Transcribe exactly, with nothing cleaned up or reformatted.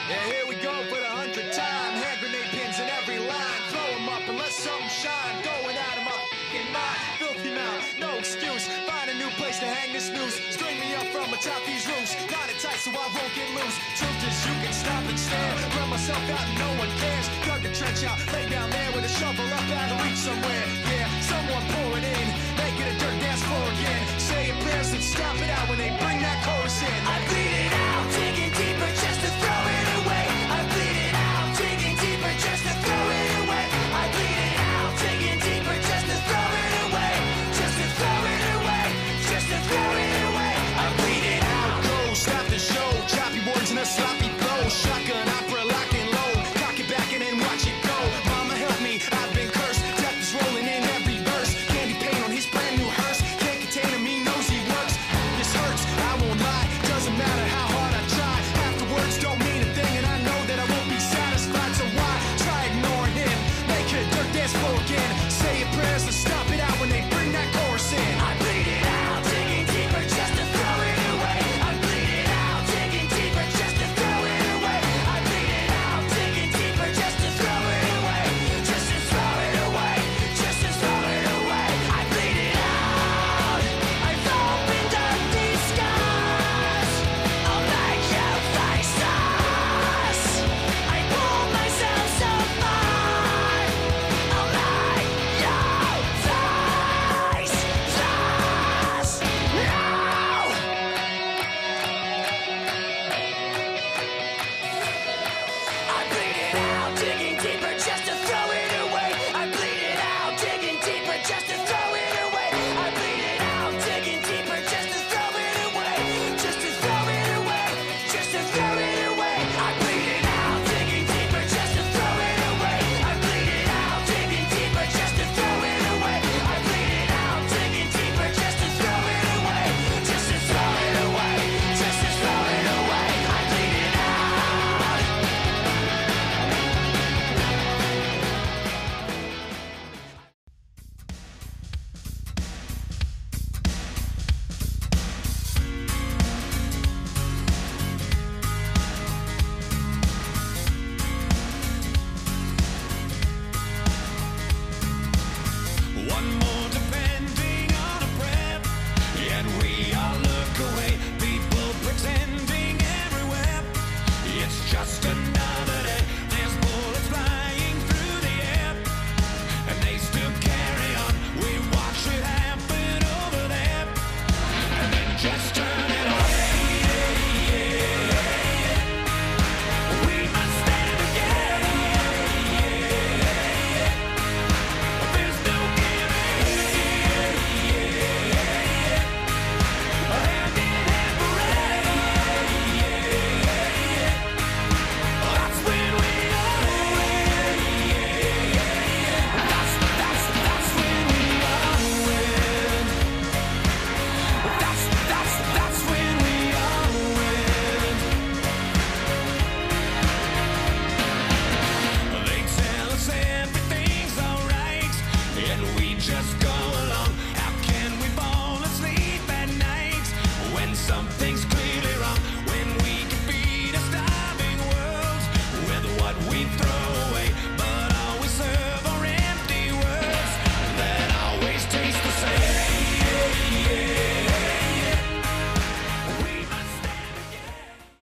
Yeah, here we go for the hundredth time. Hand grenade pins in every line. Throw them up and let something shine. Going out of my f***ing mind. Filthy mouth, no excuse. Find a new place to hang this noose. String me up from atop these roofs. Knot it tight so I won't get loose. Truth is you can stop and stare. Run myself out and no one cares. Dug a trench out, lay down there with a shovel up out of reach somewhere. Yeah, someone pour it in. Make it a dirt dance floor again. Say your prayers and stop it out when they bring that chorus in. I bleed it out, digging deeper just to throw it away. I bleed it out, digging deeper just to throw it away. I bleed it out, digging deeper just to throw it away. Just to throw it away, just to throw it away. I bleed it out. Go, stop the show. Choppy words and a sloppy flow. Shotgun opera, lock and load. Cock it back and then watch it go. Mama help me, I've been cursed. Death is rolling in every verse. Candy paint on his brand new hearse. Can't contain him, he knows he works. This hurts, I won't lie. Doesn't matter how hard I try. Half the words don't mean a thing, and I know that I won't be satisfied. So why try ignoring him? Make it a dirt dance floor again. Say your prayers and stop it out when they bring that chorus in. I bleed it out, digging deeper just to throw it away. I bleed it out, digging deeper just to throw it away. I bleed it out, digging deeper just to throw it away. Just to throw it away, just to throw it away. I bleed it out. I've opened up these scars. I'll make you face us. I pull myself so far. I'll make you face us. No! I bleed it out, digging deeper just to throw it away. I bleed it out, digging deeper just to throw it away. I bleed it out, digging deeper just to throw it away. Just to throw it away, just to throw it away. I bleed it out, digging deeper just to throw it away. I bleed it out, digging deeper just to throw it away. I bleed it out, digging deeper just to throw it away. Just to throw it away, just to throw it away. I bleed it out. One more depending on a breath, and we all look away. People pretending everywhere. It's just another day. There's bullets flying through the air, and they still carry on. We watch it happen over there, and then just turn it on. We must stand together. There's no giving. Hand in hand parade. That's when we all win. That's that's that's when we all win. That's that's that's when we all win. They tell us everything's alright, and we just go